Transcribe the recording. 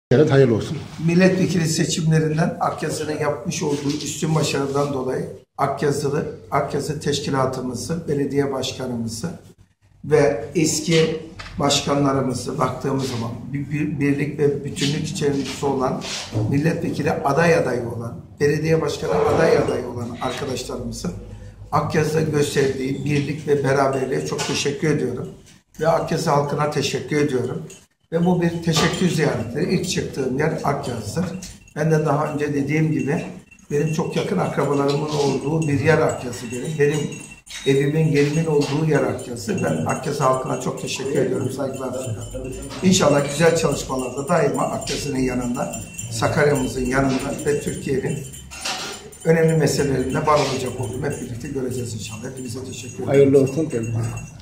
Evet, hayırlı olsun. Milletvekili seçimlerinden Akyazı'nın yapmış olduğu üstün başarıdan dolayı Akyazı Teşkilatımızı, belediye başkanımızı ve eski başkanlarımızı baktığımız zaman birlik ve bütünlük içerisinde olan milletvekili adayı olan, belediye başkanı adayı olan arkadaşlarımızın Akyazı'da gösterdiği birlik ve beraberliğe çok teşekkür ediyorum. Ve Akyazı halkına teşekkür ediyorum. Ve bu bir teşekkür ziyaretleri. İlk çıktığım yer Akyazı'dır. Ben de daha önce dediğim gibi benim çok yakın akrabalarımın olduğu bir yer Akyazı benim. Benim evimin, gelimin olduğu yer Akyazı. Ben Akyazı halkına çok teşekkür ediyorum. Saygılar sunuyorum. İnşallah güzel çalışmalarda daima Akyazı'nın yanında, Sakarya'mızın yanında ve Türkiye'nin önemli meselelerinde var olacak olduğunu hep birlikte göreceğiz inşallah. Hepinize teşekkür ederim. Hayırlı olsun.